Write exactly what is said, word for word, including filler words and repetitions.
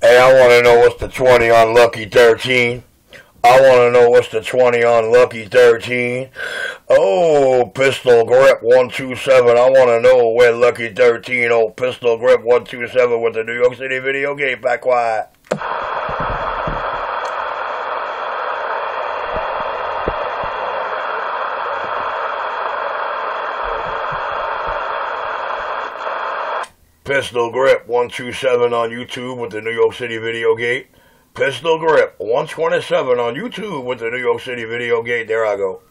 Hey, I want to know what's the twenty on Lucky thirteen. I want to know what's the twenty on Lucky thirteen. Oh, pistol grip one two seven. I want to know where Lucky thirteen, oh, pistol grip one two seven with the New York City video game. Back quiet. Pistol grip one two seven on YouTube with the New York City video gate. Pistol grip one twenty-seven on YouTube with the New York City video gate. There I go.